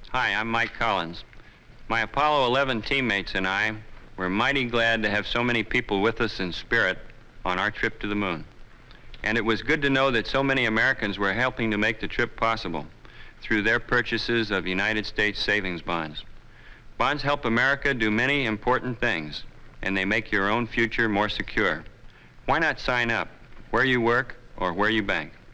Hi, I'm Mike Collins. My Apollo 11 teammates and I were mighty glad to have so many people with us in spirit on our trip to the moon. And it was good to know that so many Americans were helping to make the trip possible through their purchases of United States savings bonds. Bonds help America do many important things, and they make your own future more secure. Why not sign up where you work or where you bank?